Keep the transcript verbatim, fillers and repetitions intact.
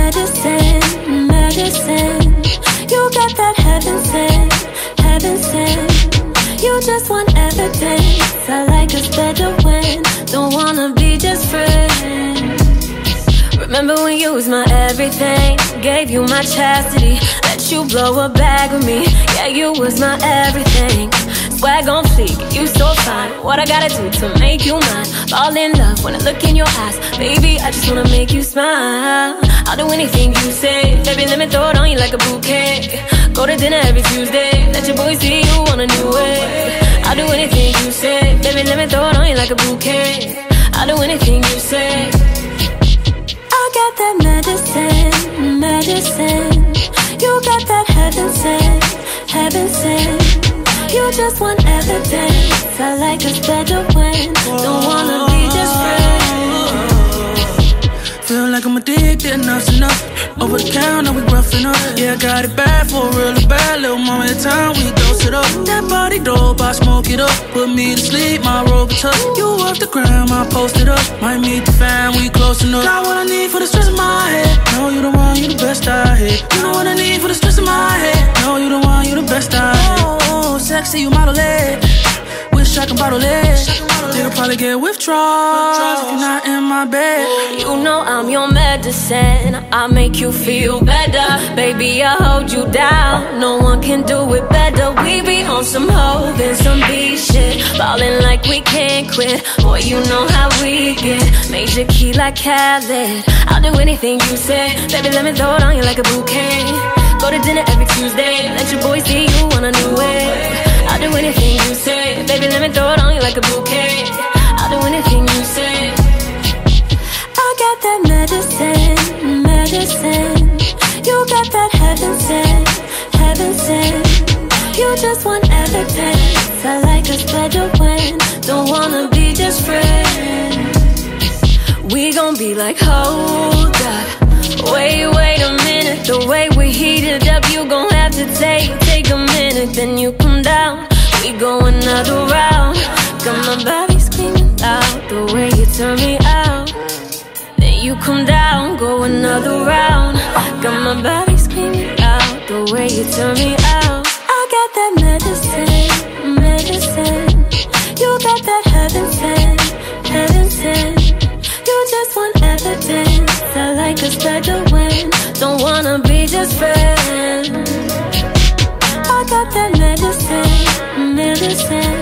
medicine, medicine. You got that heaven sent, heaven sent. You just want evidence. I like us better when don't wanna be just friends. Remember when you was my everything, gave you my chastity, let you blow a bag with me. Yeah, you was my everything. Swag on fleek, you so fine. What I gotta do to make you mine? Fall in love when I look in your eyes. Baby, I just wanna make you smile. I'll do anything you say. Baby, let me throw it on you like a bouquet. Go to dinner every Tuesday. Let your boys see you on a new way. I'll do anything you say. Baby, let me throw it on you like a bouquet. I'll do anything you say. I got that medicine, medicine. You got that heaven sent, heaven sent. You just want evidence. I like us better when don't wanna be just friends. Feel like I'm addicted, enough's enough. Over the counter, we roughing up. Yeah, I got it bad for a real bad. Little moment of time, we dose it up. That body dope, I smoke it up. Put me to sleep, my robe is tough. You off the gram, I post it up. Might meet the fam, we close enough. Got what I need for the stress in my head. No, you the one, you the best I hate. You know what I need for the stress in my head. No, you the one, you the best I hate. Oh, sexy, you model it. Wish I could bottle it. You'll probably get withdrawals if you're not in my bed. You know I'm your medicine. I make you feel better. Baby, I hold you down. No one can do it better. We be on some hoes and some B shit. Ballin' like we can't quit. Boy, you know how we get. Major key like Khaled. I'll do anything you say. Baby, let me throw it on you like a bouquet. Go to dinner every Tuesday. Let your boys see you on a new way. I'll do anything you say. Baby, let me throw it on you like a bouquet. I'll do anything you say. I got that medicine, medicine. You got that heaven sent, heaven sent. You just want evidence. I like us better when don't wanna be just friends. We gon' be like, hold up. Wait, wait a minute. The way we heat it up, you gon' have to take, take a minute. Then you come down, we go another round. Got my body screaming out the way you turn me out. Then you come down, go another round. Got my body screaming out the way you turn me out. I got that medicine, medicine. You got that heaven sent, heaven sent. You just want evidence. I like us better when don't wanna be just friends. I got that medicine, medicine.